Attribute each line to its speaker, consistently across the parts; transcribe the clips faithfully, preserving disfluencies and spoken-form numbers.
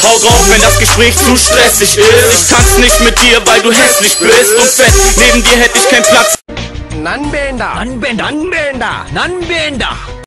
Speaker 1: Hau drauf, wenn das Gespräch zu stressig ist. Ich tanz nicht mit dir, weil du hässlich bist und fett. Neben dir hätte ich keinen Platz.
Speaker 2: Nanbenda, Nanbenda, Nanbenda, Nanbenda.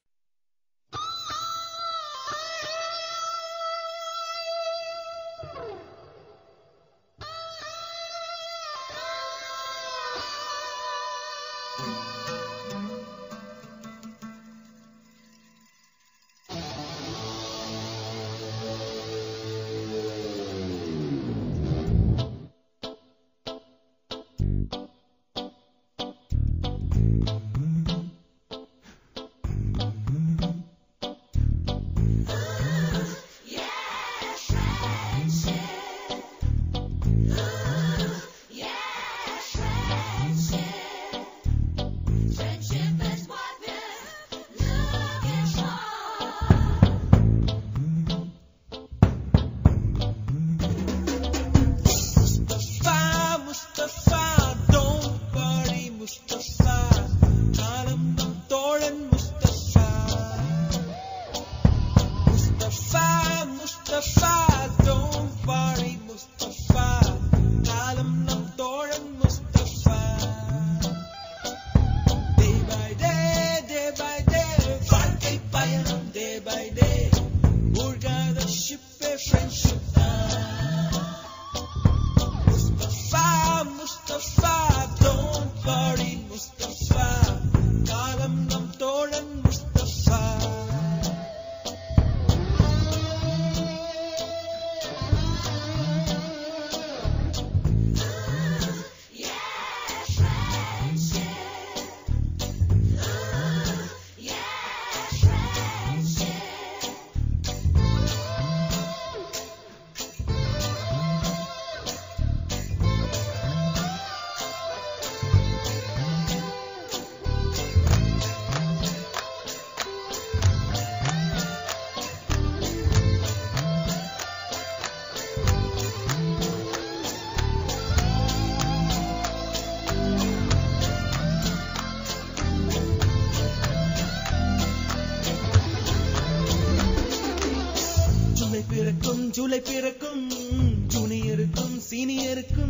Speaker 3: July பிறக்கும் ஜூனியருக்கும் சீனியருக்கும்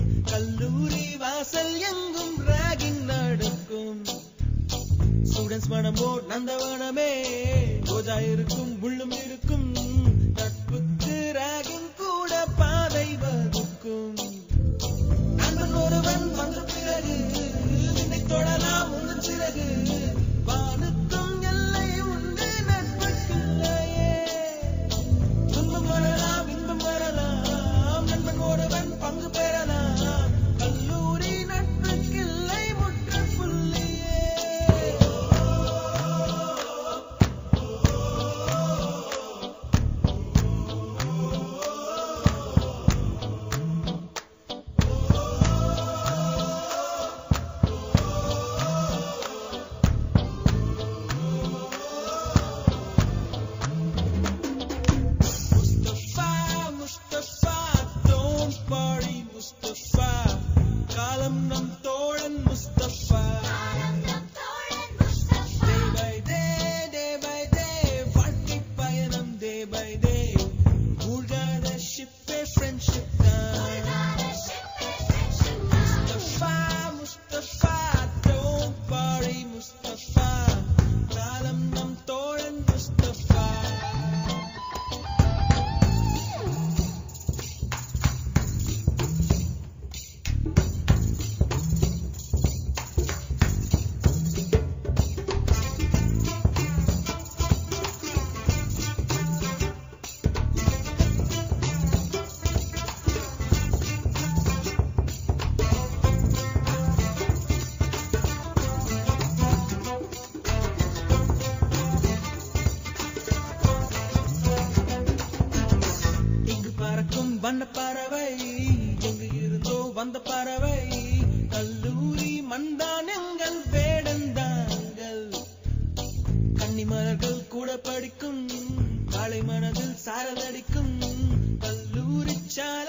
Speaker 3: கல்லூரி வாசல் எங்கும் ragging நடக்கும். Students மனமோ நந்தவனமே ரோஜா இருக்கும் முள்ளும் இருக்கும். நட்புக்கு ragging கூட பாதை வகுக்கும். நண்பன் ஒருவன் வந்த பிறகு நினை தொடலாம் உங்கள் சிறகு. வானுக்கும் எல்லை உண்டு நட்புக்குள்ளையே. துன்பம் வரலாம் இன்பம் வரலாம் நண்பன் ஒருவன் பங்கு பெறலாம். கல்லூரி நட்புக்கில்லை முற்றுப்புள்ளியே. வண்ண பறவை எங்கு இருந்தோ வந்த பறவை. கல்லூரி மண்தான் எங்கள் வேடந்தாங்கள். கன்னிமலர்கள் கூட படிக்கும் காலை மனதில் சாரதடிக்கும். கல்லூரி சாலை